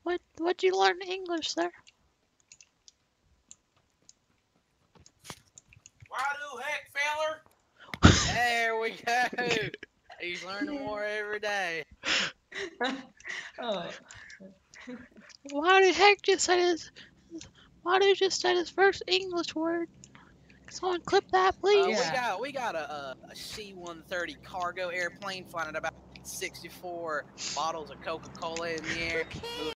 What'd you learn English there? Waduhek, feller! There we go. He's learning more every day. Oh. Waduhek just said his Wadu just said his first English word. Someone clip that, please. Yeah. We got a C-130 cargo airplane flying at about 64 bottles of Coca-Cola in the air.